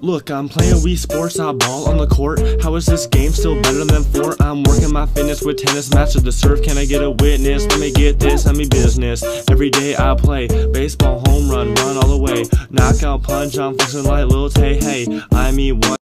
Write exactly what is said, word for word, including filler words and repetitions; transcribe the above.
Look, I'm playing Wii Sports, I ball on the court. How is this game still better than four? I'm working my fitness with tennis, master the serve. Can I get a witness? Let me get this, I mean business. Every day I play baseball, home run, run all the way. Knockout punch, I'm flexing like Lil Tay. Hey, I mean what?